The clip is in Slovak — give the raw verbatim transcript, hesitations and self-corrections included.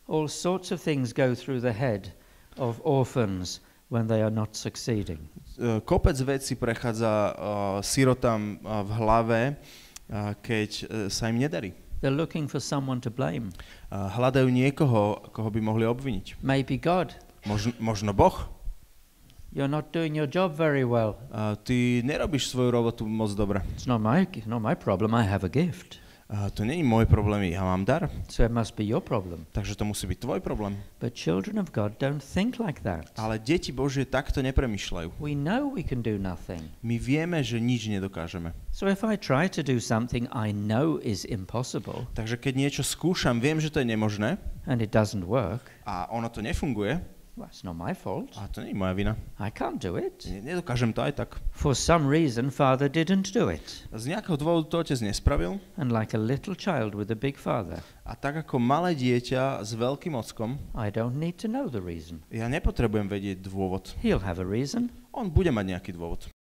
All sorts of things go through the head of orphans when they are not succeeding. Kopec vecí prechádza uh, sirotám uh, v hlave, uh, keď uh, sa im nedarí. They're looking for someone to blame. Uh, hľadajú niekoho, koho by mohli obviniť. Maybe God. Možno, možno Boh. You're not doing your job very well. Uh, ty nerobíš svoju robotu moc dobre. It's not my not my problem. I have a gift. Uh, to nie je môj problém, ja mám dar. So it must be your problem. Takže to musí byť tvoj problém. But children of God don't think like that. Ale deti Božie takto nepremýšľajú. We know we can do nothing. My vieme, že nič nedokážeme. So if I try to do something I know is impossible, Takže keď niečo skúšam, viem, že to je nemožné and it doesn't work, a ono to nefunguje, well, it's not my fault. a to nie je moja vina. I can't do it. Nedokážem to aj tak. For some reason, Father didn't do it. Z nejakého dôvodu to otec nespravil And like a little child with a big father, a tak ako malé dieťa s veľkým ockom, I don't need to know the reason. ja nepotrebujem vedieť dôvod. He'll have a reason. On bude mať nejaký dôvod.